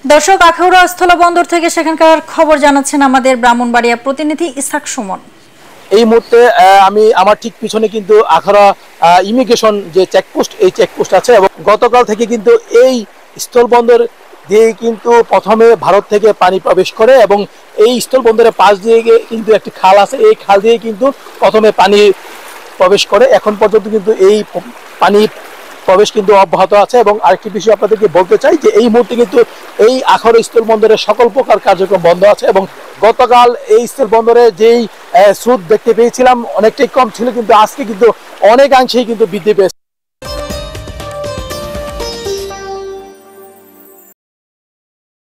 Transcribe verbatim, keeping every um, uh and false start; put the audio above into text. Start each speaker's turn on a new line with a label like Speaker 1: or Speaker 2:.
Speaker 1: দর্শক, আখাউড়া স্থলবন্দর থেকে সেখানকার খবর জানাচ্ছেন আমাদের ব্রাহ্মণবাড়িয়া প্রতিনিধি ইসহাক সুমন।
Speaker 2: এই মুহূর্তে আমি আমার ঠিক পিছনে কিন্তু আখাউড়া ইমিগ্রেশন যে চেকপোস্ট, এই চেকপোস্ট আছে এবং গতকাল থেকে কিন্তু এই স্থলবন্দর দিয়ে কিন্তু প্রথমে ভারত থেকে পানি প্রবেশ করে এবং এই স্থলবন্দরের পাশ দিয়ে কিন্তু একটি খাল আছে, এই খাল দিয়ে কিন্তু প্রথমে পানি প্রবেশ করে। এখন পর্যন্ত কিন্তু এই পানি প্রবেশ কিন্তু অব্যাহত আছে। এবং আরেকটি বিষয় আপনাদেরকে বলতে চাই যে এই মুহূর্তে কিন্তু এই আখাউড়া স্থলবন্দরের সকল প্রকার কার্যক্রম বন্ধ আছে এবং গতকাল এই স্থলবন্দরে যেই স্রোত দেখতে পেয়েছিলাম অনেকটাই কম ছিল, কিন্তু আজকে কিন্তু অনেকাংশেই কিন্তু বৃদ্ধি পেয়েছে।